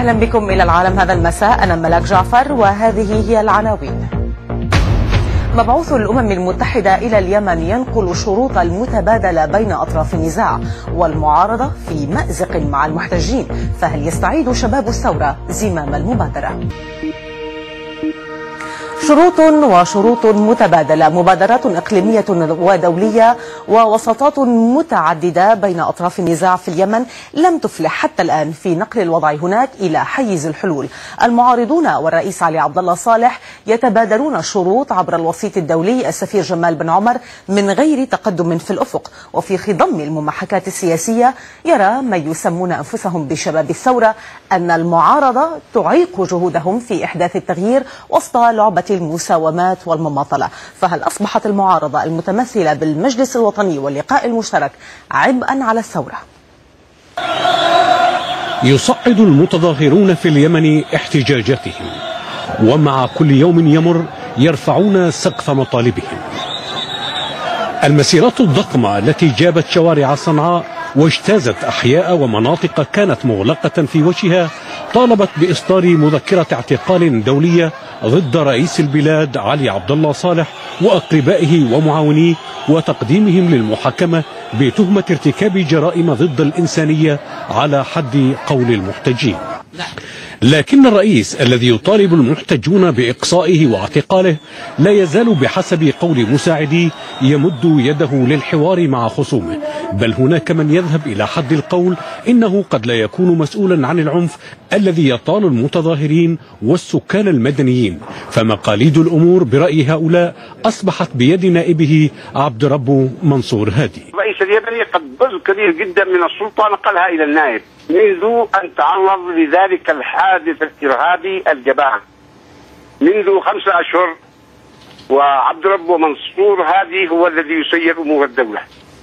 أهلا بكم إلى العالم هذا المساء. أنا ملاك جعفر وهذه هي العناوين. مبعوث الأمم المتحدة إلى اليمن ينقل شروط المتبادلة بين أطراف النزاع، والمعارضة في مأزق مع المحتجين، فهل يستعيد شباب الثورة زمام المبادرة؟ شروط متبادلة، مبادرات إقليمية ودولية ووساطات متعددة بين أطراف النزاع في اليمن لم تفلح حتى الآن في نقل الوضع هناك إلى حيز الحلول. المعارضون والرئيس علي عبد الله صالح يتبادلون الشروط عبر الوسيط الدولي السفير جمال بن عمر من غير تقدم في الأفق. وفي خضم الممحكات السياسية يرى من يسمون أنفسهم بشباب الثورة أن المعارضة تعيق جهودهم في إحداث التغيير وسط لعبة المساومات والمماطلة. فهل أصبحت المعارضة المتمثلة بالمجلس الوطني واللقاء المشترك عبئا على الثورة؟ يصعد المتظاهرون في اليمن احتجاجاتهم، ومع كل يوم يمر يرفعون سقف مطالبهم. المسيرات الضخمة التي جابت شوارع صنعاء واجتازت أحياء ومناطق كانت مغلقة في وجهها طالبت بإصدار مذكرة اعتقال دولية ضد رئيس البلاد علي عبد الله صالح وأقربائه ومعاونيه، وتقديمهم للمحاكمة بتهمة ارتكاب جرائم ضد الإنسانية على حد قول المحتجين. لكن الرئيس الذي يطالب المحتجون بإقصائه واعتقاله لا يزال بحسب قول مساعديه يمد يده للحوار مع خصومه، بل هناك من يذهب إلى حد القول إنه قد لا يكون مسؤولا عن العنف الذي يطال المتظاهرين والسكان المدنيين. فمقاليد الأمور برأي هؤلاء أصبحت بيد نائبه عبد رب منصور هادي. الرئيس اليمني قد جزء كبير جدا من السلطة نقلها إلى النائب منذ أن تعرض لذلك الحادث الإرهابي الجبان منذ 5 أشهر، وعبد رب منصور هادي هو الذي يسير أمور الدولة.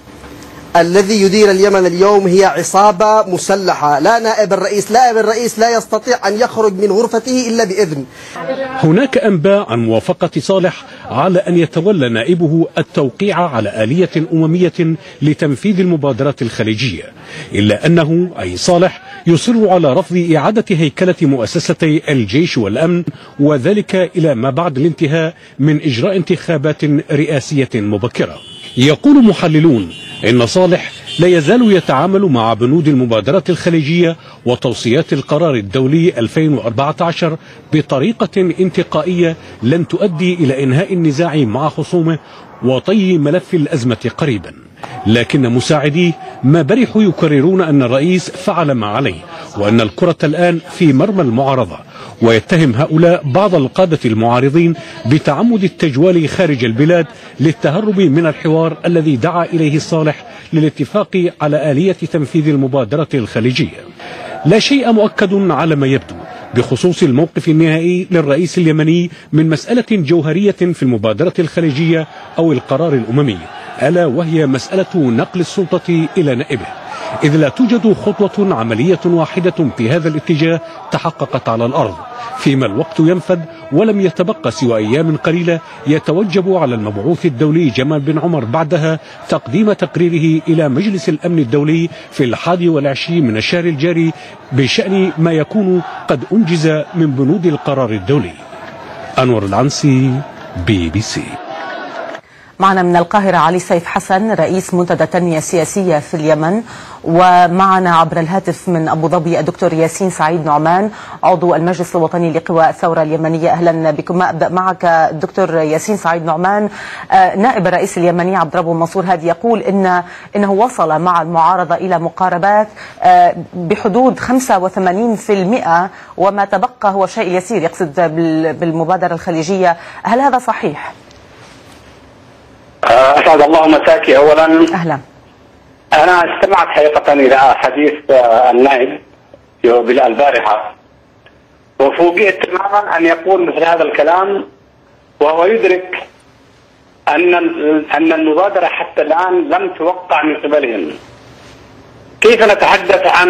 الذي يدير اليمن اليوم هي عصابة مسلحة، لا نائب الرئيس. نائب الرئيس لا يستطيع أن يخرج من غرفته إلا بإذن. هناك أنباء عن موافقة صالح على أن يتولى نائبه التوقيع على آلية أممية لتنفيذ المبادرات الخليجية، إلا أنه أي صالح يصر على رفض إعادة هيكلة مؤسستي الجيش والأمن، وذلك إلى ما بعد الانتهاء من إجراء انتخابات رئاسية مبكرة. يقول محللون إن صالح لا يزال يتعامل مع بنود المبادرات الخليجية وتوصيات القرار الدولي 2014 بطريقة انتقائية لن تؤدي إلى إنهاء النزاع مع خصومه وطي ملف الأزمة قريبا. لكن مساعديه ما برحوا يكررون أن الرئيس فعل ما عليه، وأن الكرة الآن في مرمى المعارضة، ويتهم هؤلاء بعض القادة المعارضين بتعمد التجوال خارج البلاد للتهرب من الحوار الذي دعا إليه صالح للاتفاق على آلية تنفيذ المبادرة الخليجية. لا شيء مؤكد على ما يبدو بخصوص الموقف النهائي للرئيس اليمني من مسألة جوهرية في المبادرة الخليجية أو القرار الأممي، ألا وهي مسألة نقل السلطة إلى نائبه، إذ لا توجد خطوة عملية واحدة في هذا الاتجاه تحققت على الأرض، فيما الوقت ينفد ولم يتبقى سوى أيام قليلة يتوجب على المبعوث الدولي جمال بن عمر بعدها تقديم تقريره إلى مجلس الأمن الدولي في 21 من الشهر الجاري بشأن ما يكون قد أنجز من بنود القرار الدولي. أنور العنسي، BBC. معنا من القاهرة علي سيف حسن رئيس منتدى التنمية السياسية في اليمن، ومعنا عبر الهاتف من أبو ظبي الدكتور ياسين سعيد نعمان عضو المجلس الوطني لقواء الثورة اليمنية. أهلا بكم. أبدأ معك الدكتور ياسين سعيد نعمان. نائب الرئيس اليمني عبد رب منصور هادي يقول إنه وصل مع المعارضة إلى مقاربات بحدود 85%، وما تبقى هو شيء يسير، يقصد بالمبادرة الخليجية. هل هذا صحيح؟ أسعد الله مساك أولا. أهلا. أنا استمعت حقيقة إلى حديث النائب البارحة، وفوجئت تماما أن يقول مثل هذا الكلام وهو يدرك أن المبادرة حتى الآن لم توقع من قبلهم. كيف نتحدث عن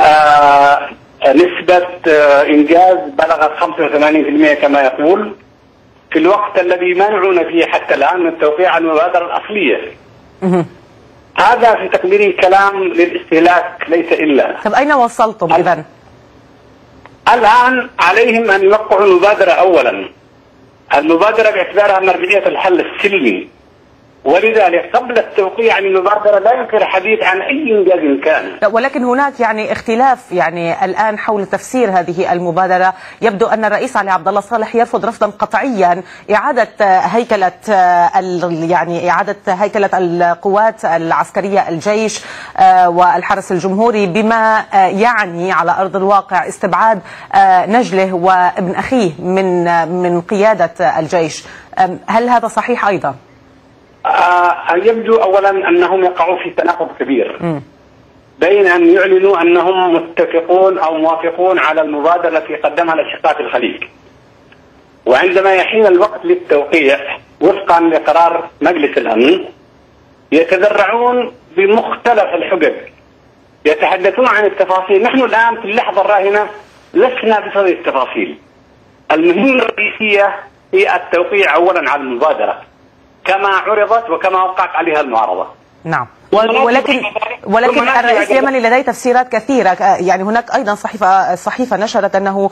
نسبة إنجاز بلغت 85% كما يقول، في الوقت الذي منعون فيه حتى الآن من التوقيع على المبادرة الأصلية؟ هذا في تكميل كلام للاستهلاك ليس إلا. طب أين وصلتم إذن؟ الآن عليهم أن يوقعوا المبادرة أولا، المبادرة باعتبارها مرجعية الحل السلمي، ولذلك قبل التوقيع عن المبادرة لا يمكن الحديث عن أي إنجاز كان. ولكن هناك يعني اختلاف يعني الآن حول تفسير هذه المبادرة. يبدو أن الرئيس علي عبد الله صالح يرفض رفضا قطعيا إعادة هيكلة القوات العسكرية، الجيش والحرس الجمهوري، بما يعني على أرض الواقع استبعاد نجله وابن أخيه من قيادة الجيش. هل هذا صحيح أيضا؟ يبدو أولا أنهم يقعوا في تناقض كبير بين أن يعلنوا أنهم متفقون أو موافقون على المبادرة التي قدمها الأشقاء في الخليج، وعندما يحين الوقت للتوقيع وفقا لقرار مجلس الأمن يتذرعون بمختلف الحجج، يتحدثون عن التفاصيل. نحن الآن في اللحظة الراهنة لسنا بصدد التفاصيل، المهمة الرئيسية هي التوقيع أولا على المبادرة كما عرضت وكما وقعت عليها المعارضة. نعم، ولكن الرئيس اليمني لديه تفسيرات كثيرة. يعني هناك أيضا صحيفة نشرت أنه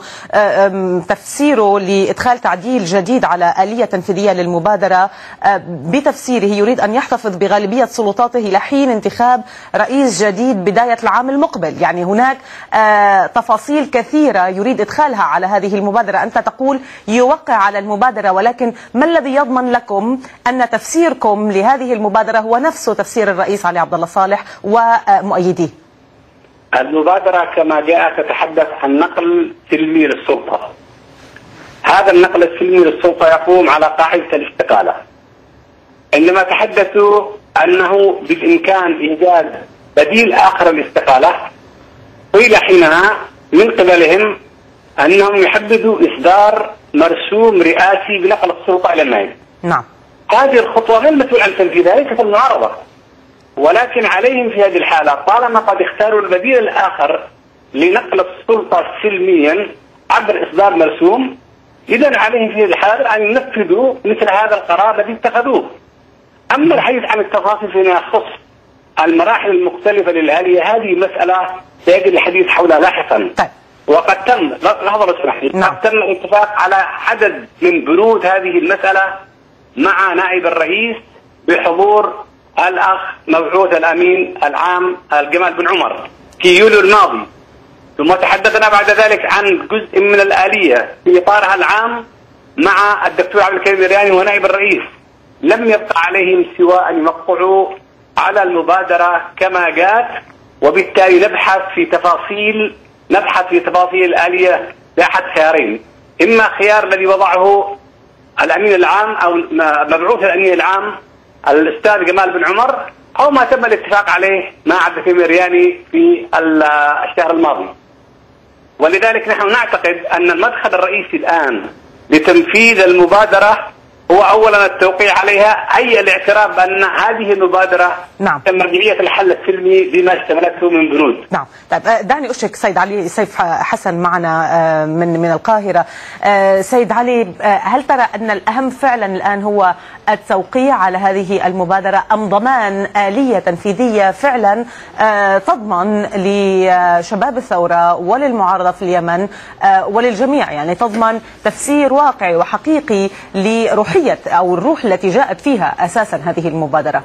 تفسيره لإدخال تعديل جديد على آلية تنفيذية للمبادرة بتفسيره يريد أن يحتفظ بغالبية سلطاته لحين انتخاب رئيس جديد بداية العام المقبل. يعني هناك تفاصيل كثيرة يريد إدخالها على هذه المبادرة. أنت تقول يوقع على المبادرة، ولكن ما الذي يضمن لكم أن تفسيركم لهذه المبادرة هو نفسه تفسير الرئيس علي عبد الله صالح ومؤيديه؟ المبادرة كما جاء تتحدث عن نقل سلمي للسلطة. هذا النقل السلمي للسلطة يقوم على قاعدة الاستقالة. عندما تحدثوا أنه بالإمكان إيجاد بديل آخر للاستقالة، قيل حينها من قبلهم أنهم يحددوا إصدار مرسوم رئاسي بنقل السلطة إلى النائب. نعم. هذه الخطوة غير مسؤول عن تنفيذها، ليست المعارضة، ولكن عليهم في هذه الحالة طالما قد اختاروا البديل الآخر لنقل السلطة سلميا عبر إصدار مرسوم، إذن عليهم في هذه الحالة أن ينفذوا مثل هذا القرار الذي اتخذوه. أما الحديث عن التفاصيل فيما يخص المراحل المختلفة للآلية، هذه مسألة سيجري الحديث حولها لاحقا. وقد تم لحظة اسمح لي، قد تم الاتفاق على عدد من بنود هذه المسألة مع نائب الرئيس بحضور الأخ مبعوث الأمين العام الجمال بن عمر في يوليو الماضي، ثم تحدثنا بعد ذلك عن جزء من الآلية في إطارها العام مع الدكتور عبد الكريم الرياني ونائب الرئيس. لم يبقى عليهم سوى أن يوقعوا على المبادرة كما جاءت، وبالتالي نبحث في تفاصيل الآلية بأحد خيارين: إما خيار الذي وضعه الأمين العام أو مبعوث الأمين العام الأستاذ جمال بن عمر، أو ما تم الاتفاق عليه مع عبد الكريم الرياني في الشهر الماضي. ولذلك نحن نعتقد أن المدخل الرئيسي الآن لتنفيذ المبادرة هو أولا التوقيع عليها، أي الاعتراف بأن هذه المبادرة مرجعية الحل السلمي بما اشتملته من بنود. نعم. طيب دعني أشرك سيد علي سيف حسن معنا من القاهرة. سيد علي، هل ترى أن الأهم فعلا الآن هو التوقيع على هذه المبادرة أم ضمان آلية تنفيذية فعلا تضمن لشباب الثورة وللمعارضة في اليمن وللجميع، يعني تضمن تفسير واقعي وحقيقي لروحية أو الروح التي جاءت فيها أساسا هذه المبادرة؟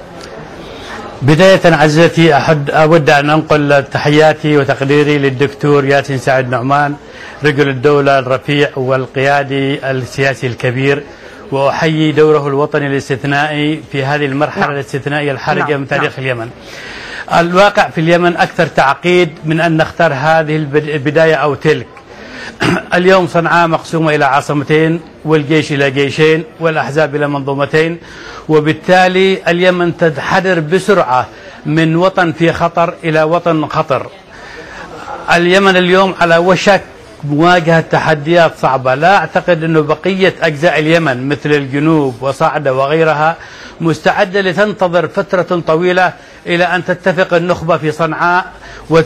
بداية عزيزتي أود أن أنقل تحياتي وتقديري للدكتور ياسين سعد نعمان، رجل الدولة الرفيع والقيادي السياسي الكبير، وأحيي دوره الوطني الاستثنائي في هذه المرحلة الاستثنائية الحرجة من تاريخ اليمن. الواقع في اليمن أكثر تعقيد من أن نختار هذه البداية أو تلك. اليوم صنعاء مقسومة إلى عاصمتين، والجيش إلى جيشين، والأحزاب إلى منظومتين، وبالتالي اليمن تنحدر بسرعة من وطن في خطر إلى وطن خطر. اليمن اليوم على وشك مواجهة تحديات صعبة. لا أعتقد أنه بقية أجزاء اليمن مثل الجنوب وصعدة وغيرها مستعدة لتنتظر فترة طويلة إلى أن تتفق النخبة في صنعاء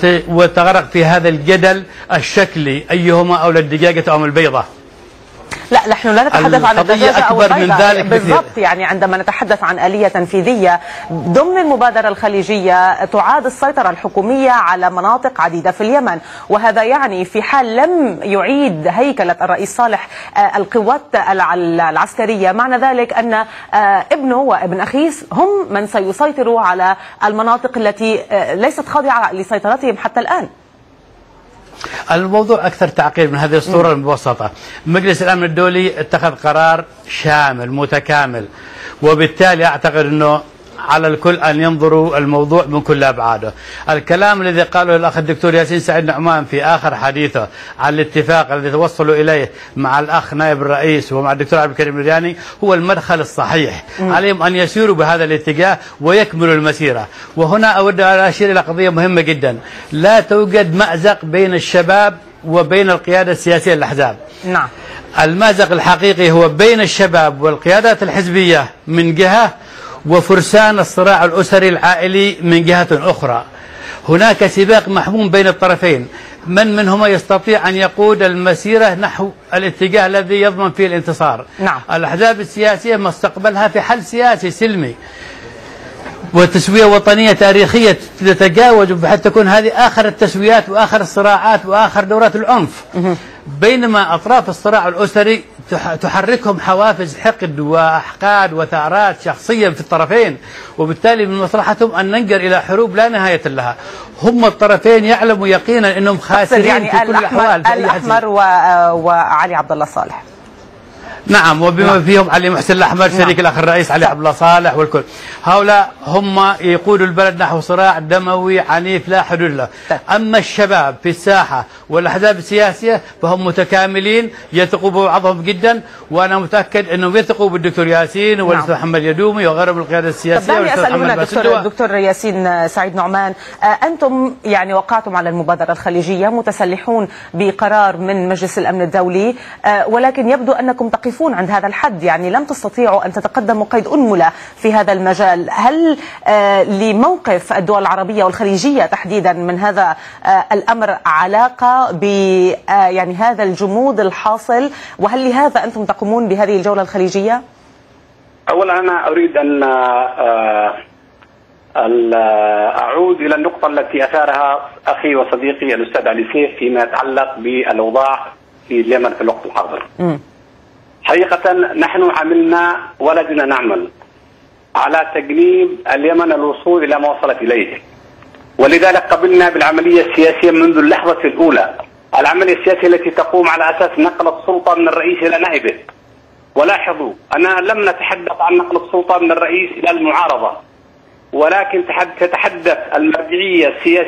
وتغرق في هذا الجدل الشكلي أيهما أولى الدجاجة أم البيضة. لا نحن لا نتحدث عن الدجاجة أو أكبر من ذلك بالضبط. يعني عندما نتحدث عن آلية تنفيذية ضمن المبادرة الخليجية تعاد السيطرة الحكومية على مناطق عديدة في اليمن، وهذا يعني في حال لم يعيد هيكلة الرئيس صالح القوات العسكرية، معنى ذلك أن ابنه وابن أخيه هم من سيسيطروا على المناطق التي ليست خاضعة لسيطرتهم حتى الآن. الموضوع أكثر تعقيد من هذه الصورة المبسطة. مجلس الأمن الدولي اتخذ قرار شامل متكامل، وبالتالي أعتقد أنه على الكل أن ينظروا الموضوع من كل أبعاده. الكلام الذي قاله الأخ الدكتور ياسين سعيد نعمان في آخر حديثه عن الاتفاق الذي توصلوا إليه مع الأخ نائب الرئيس ومع الدكتور عبد الكريم الرياني هو المدخل الصحيح. عليهم أن يسيروا بهذا الاتجاه ويكملوا المسيرة. وهنا أود أن أشير إلى قضية مهمة جدا، لا توجد مأزق بين الشباب وبين القيادة السياسية للأحزاب. نعم. المأزق الحقيقي هو بين الشباب والقيادات الحزبية من جهة، وفرسان الصراع الأسري العائلي من جهة أخرى. هناك سباق محموم بين الطرفين، من منهما يستطيع أن يقود المسيرة نحو الاتجاه الذي يضمن فيه الانتصار. نعم. الأحزاب السياسية مستقبلها في حل سياسي سلمي وتسوية وطنية تاريخية تتجاوز، بحيث تكون هذه آخر التسويات وآخر الصراعات وآخر دورات العنف. بينما أطراف الصراع الأسري تحركهم حوافز حقد وأحقاد وثارات شخصيا في الطرفين، وبالتالي من مصلحتهم أن ننجر إلى حروب لا نهاية لها. هم الطرفين يعلموا يقينا أنهم خاسرين يعني في كل الأحوال. الأحمر وعلي عبد الله صالح. نعم، وبما فيهم علي محسن الأحمر شريك الأخ الرئيس علي عبد الله صالح والكل. هؤلاء هم يقودوا البلد نحو صراع دموي عنيف لا حدود له. أما الشباب في الساحة والأحزاب السياسية فهم متكاملين، يثقوا ببعضهم جدا، وأنا متأكد أنهم يثقوا بالدكتور ياسين والأستاذ محمد يدومي وغيرهم من القيادة السياسية. طب أسأل هنا دكتور ياسين سعيد نعمان، أنتم يعني وقعتم على المبادرة الخليجية متسلحون بقرار من مجلس الأمن الدولي، ولكن يبدو أنكم تقفون عند هذا الحد، يعني لم تستطيعوا أن تتقدموا قيد أنملة في هذا المجال. هل لموقف الدول العربية والخليجية تحديدا من هذا الأمر علاقة ب يعني هذا الجمود الحاصل، وهل لهذا أنتم تقومون بهذه الجولة الخليجية؟ أولا أنا أريد أن أعود إلى النقطة التي أثارها أخي وصديقي الأستاذ علي سيف فيما يتعلق بالأوضاع في اليمن في الوقت الحاضر. حقيقة نحن عملنا ولدنا نعمل على تجنيب اليمن الوصول إلى ما وصلت إليه، ولذلك قبلنا بالعملية السياسية منذ اللحظة الأولى، العملية السياسية التي تقوم على أساس نقل السلطة من الرئيس إلى نائبه. ولاحظوا أننا لم نتحدث عن نقل السلطة من الرئيس إلى المعارضة، ولكن تتحدث المرجعية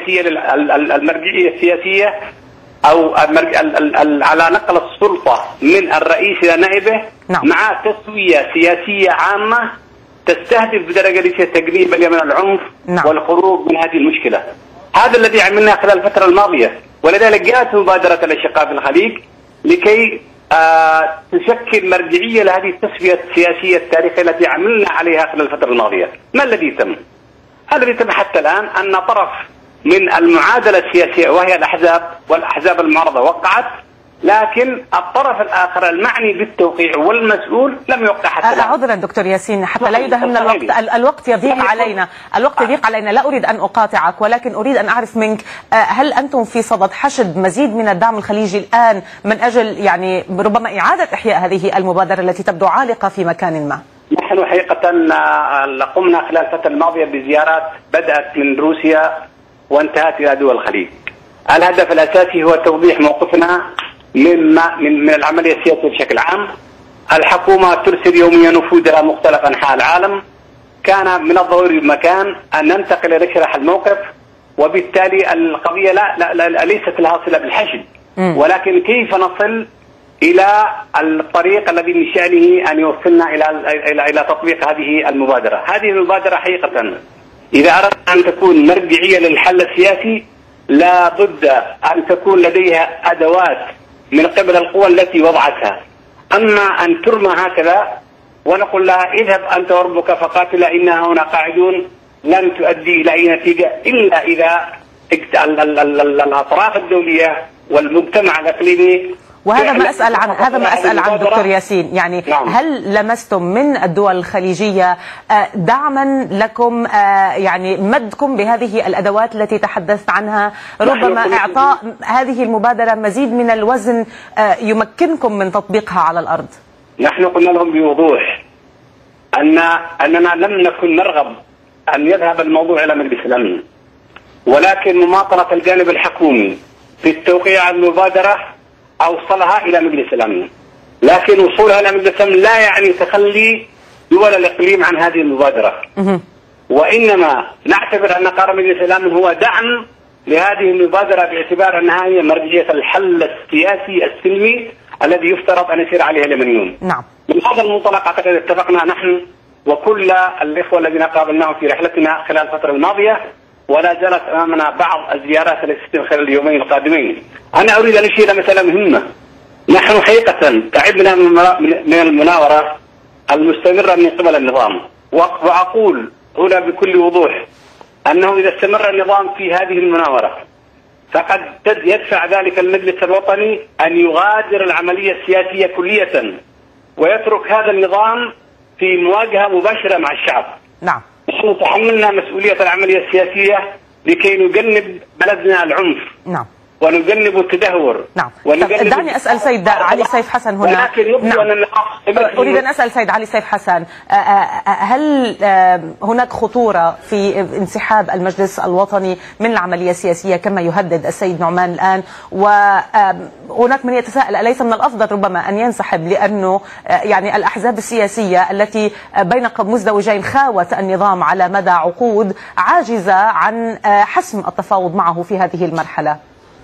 السياسية أو على نقل السلطة من الرئيس إلى نائبه. نعم. مع تسوية سياسية عامة تستهدف بدرجة تجنيب اليمن العنف. نعم. والخروج من هذه المشكلة. هذا الذي عملناه خلال الفترة الماضية، ولذلك جاءت مبادرة الأشقاء في الخليج لكي تشكل مرجعية لهذه التسوية السياسية التاريخية التي عملنا عليها خلال الفترة الماضية. ما الذي تم؟ الذي تم حتى الآن أن طرف من المعادلة السياسية وهي الأحزاب والأحزاب المعارضة وقعت، لكن الطرف الآخر المعني بالتوقيع والمسؤول لم يوقع حتى الآن. عذرا دكتور ياسين، حتى لا يدهمنا الوقت، الوقت يضيق علينا، لا أريد أن أقاطعك، ولكن أريد أن أعرف منك، هل أنتم في صدد حشد مزيد من الدعم الخليجي الآن من أجل يعني ربما إعادة إحياء هذه المبادرة التي تبدو عالقة في مكان ما؟ نحن حقيقة قمنا خلال الفترة الماضية بزيارات بدأت من روسيا وانتهت إلى دول الخليج. الهدف الأساسي هو توضيح موقفنا من العملية السياسية بشكل عام. الحكومة ترسل يوميا وفود إلى مختلف أنحاء العالم. كان من الضروري بمكان أن ننتقل إلى شرح الموقف، وبالتالي القضية ليست لها صلة بالحشد، ولكن كيف نصل إلى الطريق الذي من شأنه أن يوصلنا إلى تطبيق هذه المبادرة. هذه المبادرة حقيقة إذا أردنا أن تكون مرجعية للحل السياسي لا بد أن تكون لديها أدوات من قبل القوى التي وضعتها. أما أن ترمى هكذا ونقول لها اذهب أنت وربك فقاتل إنها هنا قاعدون، لن تؤدي إلى أي نتيجة إلا إذا الأطراف الدولية والمجتمع الإقليمي وهذا ما أسأل عن دكتور ياسين، يعني نعم. هل لمستم من الدول الخليجية دعما لكم، يعني مدكم بهذه الأدوات التي تحدثت عنها، ربما إعطاء هذه المبادرة مزيد من الوزن يمكنكم من تطبيقها على الأرض؟ نحن قلنا لهم بوضوح أننا لم نكن نرغب أن يذهب الموضوع إلى مجلس الأمن، ولكن مماطلة الجانب الحكومي في التوقيع على المبادرة أوصلها إلى مجلس الأمن، لكن وصولها إلى مجلس الأمن لا يعني تخلي دول الإقليم عن هذه المبادرة، وإنما نعتبر أن قرار مجلس الأمن هو دعم لهذه المبادرة باعتبار أنها هي مرجعية الحل السياسي السلمي الذي يفترض أن يسير عليه اليمنيون. نعم. من هذا المنطلق أعتقد اتفقنا نحن وكل الإخوة الذين قابلناهم في رحلتنا خلال الفترة الماضية، ولا زالت أمامنا بعض الزيارات التي ستتم خلال اليومين القادمين. أنا أريد أن أشير إلى مسألة مهمة. نحن حقيقة تعبنا من المناورة المستمرة من قبل النظام، وأقول هنا بكل وضوح أنه إذا استمر النظام في هذه المناورة فقد يدفع ذلك المجلس الوطني أن يغادر العملية السياسية كلية ويترك هذا النظام في مواجهة مباشرة مع الشعب. نعم. نحن تحملنا مسؤولية العملية السياسية لكي نجنب بلدنا العنف. نعم. ونجنب التدهور. نعم. دعني أسأل سيد علي سيف حسن هنا. ولكن يبدو نعم. أن أريد أن أسأل سيد علي سيف حسن، هل هناك خطورة في انسحاب المجلس الوطني من العملية السياسية كما يهدد السيد نعمان الآن؟ وهناك من يتساءل أليس من الأفضل ربما أن ينسحب، لأنه يعني الأحزاب السياسية التي بين مزدوجين خاوت النظام على مدى عقود عاجزة عن حسم التفاوض معه في هذه المرحلة؟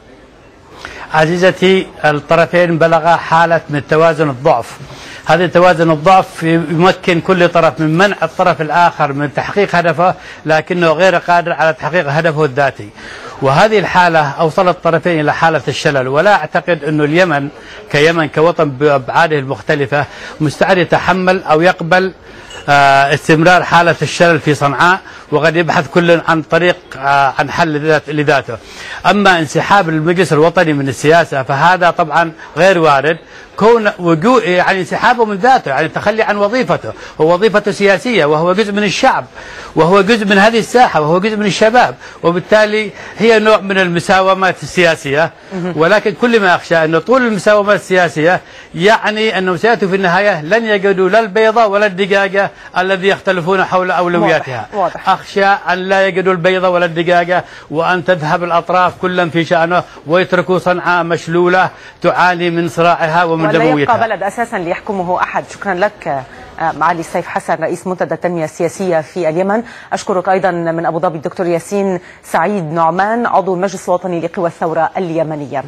عزيزتي، الطرفين بلغا حالة من توازن الضعف. هذا توازن الضعف يمكن كل طرف من منع الطرف الآخر من تحقيق هدفه، لكنه غير قادر على تحقيق هدفه الذاتي. وهذه الحالة أوصلت الطرفين إلى حالة الشلل، ولا أعتقد أن اليمن كوطن بأبعاده المختلفة مستعد يتحمل أو يقبل استمرار حالة الشلل في صنعاء، وقد يبحث كل عن طريق عن حل لذاته. أما انسحاب المجلس الوطني من السياسة فهذا طبعا غير وارد، كون وجوء يعني انسحابه من ذاته يعني التخلي عن وظيفته، ووظيفته سياسية، وهو جزء من الشعب، وهو جزء من هذه الساحة، وهو جزء من الشباب، وبالتالي هي نوع من المساومات السياسية. ولكن كل ما أخشى أن طول المساومات السياسية يعني أنهم سيأتوا في النهاية لن يجدوا لا البيضة ولا الدجاجة الذي يختلفون حول أولوياتها. واضح. أخشى أن لا يجدوا البيضة ولا الدجاجة، وأن تذهب الأطراف كلا في شأنه ويتركوا صنعاء مشلولة تعاني من صراعها ومن دمويتها، ولا يبقى بلد أساسا ليحكمه أحد. شكرا لك معالي سيف حسن، رئيس منتدى التنمية السياسية في اليمن. أشكرك أيضا من أبو ظبي الدكتور ياسين سعيد نعمان، عضو المجلس الوطني لقوى الثورة اليمنية.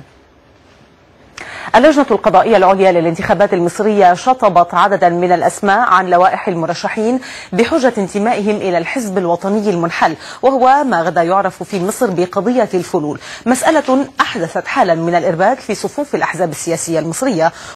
اللجنة القضائية العليا للانتخابات المصرية شطبت عددا من الأسماء عن لوائح المرشحين بحجة انتمائهم إلى الحزب الوطني المنحل، وهو ما غدا يعرف في مصر بقضية الفلول، مسألة أحدثت حالا من الإرباك في صفوف الأحزاب السياسية المصرية،